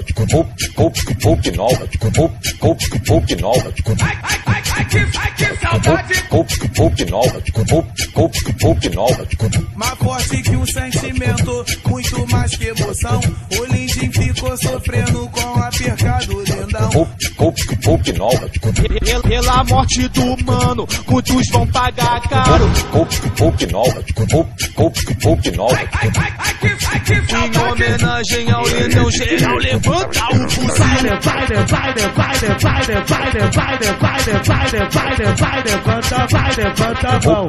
Mais forte que um sentimento, muito mais que emoção. O Lindinho ficou sofrendo com a perca do lindão. Pela morte do mano, muitos vão pagar caro. Em homenagem ao lindão, geral levanta o fuzil. Levanta a mão.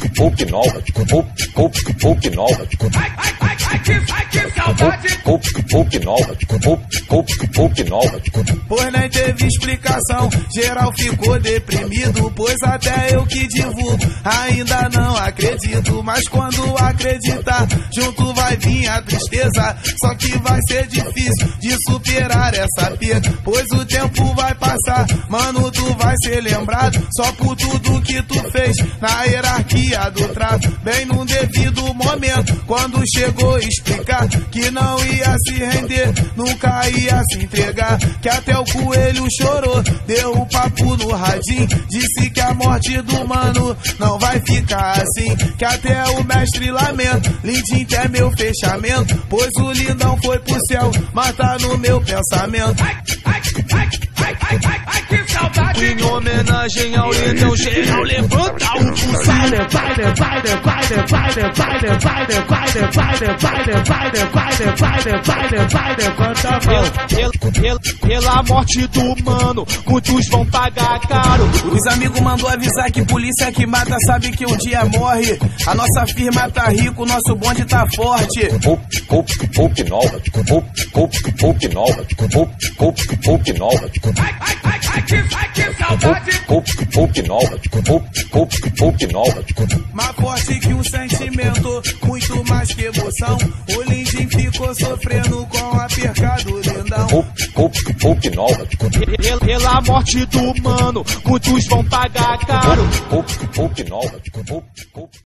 Pois nem teve explicação, geral ficou deprimido. Pois até eu que divulgo ainda não acredito. Mas quando acreditar, junto vai vir a tristeza. Só que vai ser difícil de superar essa perda. Pois o tempo vai passar, mano, tu vai ser lembrado só por tudo que tu fez na hierarquia do tráfico. Bem num devido momento, quando chegou explicar que não ia se render, nunca ia se entregar. Que até o coelho chorou, deu o papo no radinho, disse que a morte do mano não vai ficar assim. Que até o mestre lamenta, Lindinho é meu fechamento. Pois o lindão foi pro céu, mas tá no meu pensamento. Que saudade. Em homenagem ao lindão, geral levanta o fuzil. Levanta a mão. Pela morte do mano, muitos vão pagar caro. Os amigos mandou avisar que polícia que mata sabe que um dia morre. A nossa firma tá rico, nosso bonde tá forte. Que saudade. Mais forte que um sentimento, muito mais que emoção. O Lindinho ficou sofrendo com a perca do lindão. Pela morte do mano, muitos vão pagar caro.